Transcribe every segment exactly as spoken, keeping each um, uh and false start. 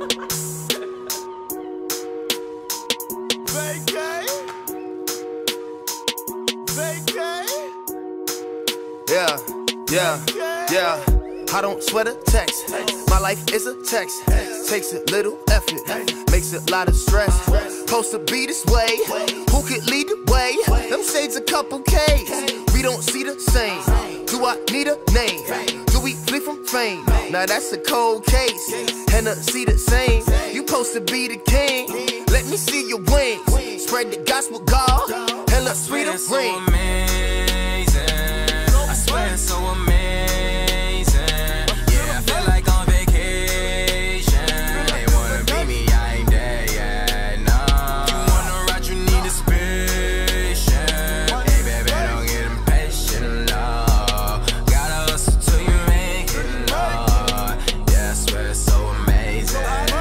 Vacay. Vacay. Yeah, yeah, yeah. I don't sweat a text. My life is a text. Takes a little effort, makes a lot of stress. Supposed to be this way. Who could lead the way? Them shades a couple K's. We don't see the same. Do I need a name? Do we flee from fame? Now that's a cold case. And to see the same. You supposed to be the king. Let me see your wings. Spread the gospel, God. And let's sweet a ring. I swear it's so amazing. Yeah, I feel like on vacation. They wanna be me, I ain't there yet, no. You wanna ride, you need a spaceship. Hey, baby, don't get impatient, no. Gotta hustle till you make it, no. Yeah, I swear it's so amazing.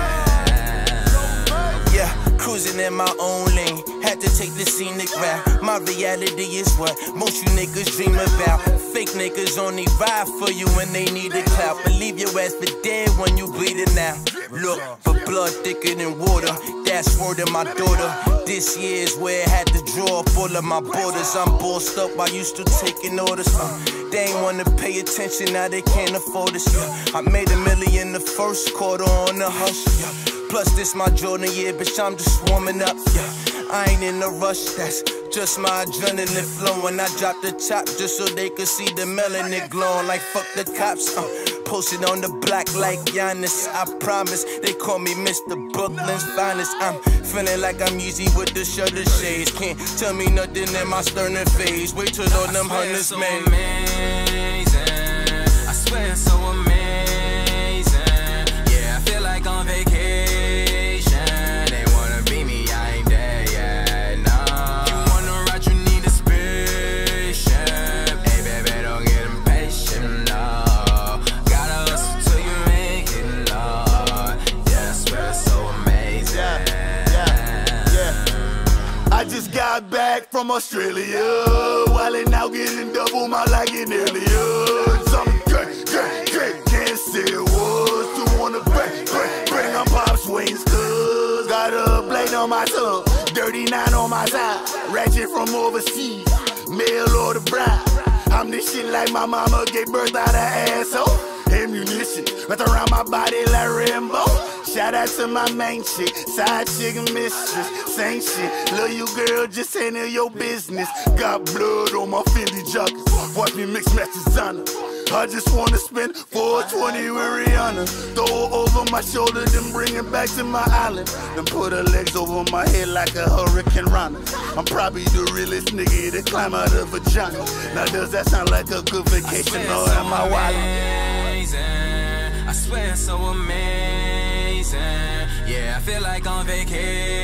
Yeah, cruising in my own lane. Had to take the scenic route. My reality is what most you niggas dream about. Fake niggas only ride for you when they need a clout. Believe your ass for dead when you bleeding now. Look, for blood thicker than water. That's word of my daughter. This year's where I had to draw up all of my borders. I'm bossed up, I used to taking orders. Uh, they ain't wanna pay attention, now they can't afford us. Yeah. I made a million the first quarter on the hush. Yeah. Plus this my Jordan year, bitch, I'm just warming up. Yeah. I ain't in a rush, that's just my adrenaline flowing. I dropped the top just so they could see the melanin glowing. Like fuck the cops, uh, posted on the block like Giannis. I promise, they call me Mister Brooklyn's finest. I'm feeling like I'm easy with the shutter shades. Can't tell me nothing in my sterner phase. Wait till all them hundreds so made. Amazing. I swear it's so amazing. Yeah, I feel like on vacation. They wanna be me, I ain't there yet, no. You wanna ride, you need a spaceship. Hey, baby, don't get impatient, no. Gotta hustle till you make it, Lord. Yeah, I swear it's so amazing. Yeah, yeah, yeah. I just got back from Australia, wildin' out getting double my like in aliens. Something great, great, great, can't say it was. To wanna bang, bang, bang on pop swings, cuz got a blade on my tongue, dirty nine on my side, ratchet from overseas, male or the bride. I'm this shit like my mama gave birth out of asshole. Ammunition wrapped around my body like Rambo. Shout out to my main chick, side chick and mistress. Same shit, love you girl, just handle your business. Got blood on my Fendi joggers, watch me mix match designer. I just wanna spend four twenty with Rihanna. Throw her over my shoulder, then bring it back to my island. Then put her legs over my head like a hurricane runner. I'm probably the realest nigga to climb out of a vagina. Now does that sound like a good vacation or am I wildin'? I swear it's so amazing. Yeah, I feel like on vacation.